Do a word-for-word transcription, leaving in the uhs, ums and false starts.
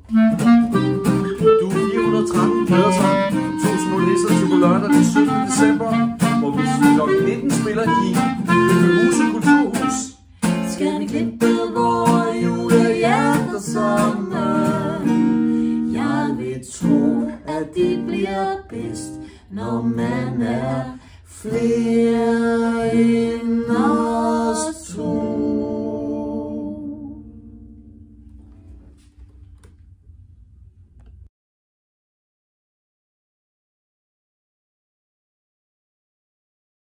Du er fire hundrede og tretten plader sammen. To små nisser til på lørdag den syttende december, hvor vi klokken nitten spiller i Huse Kulturhus. Skal vi klippe vore julehjerter sammen? Jeg vil tro, at det bliver bedst, når man er flere end os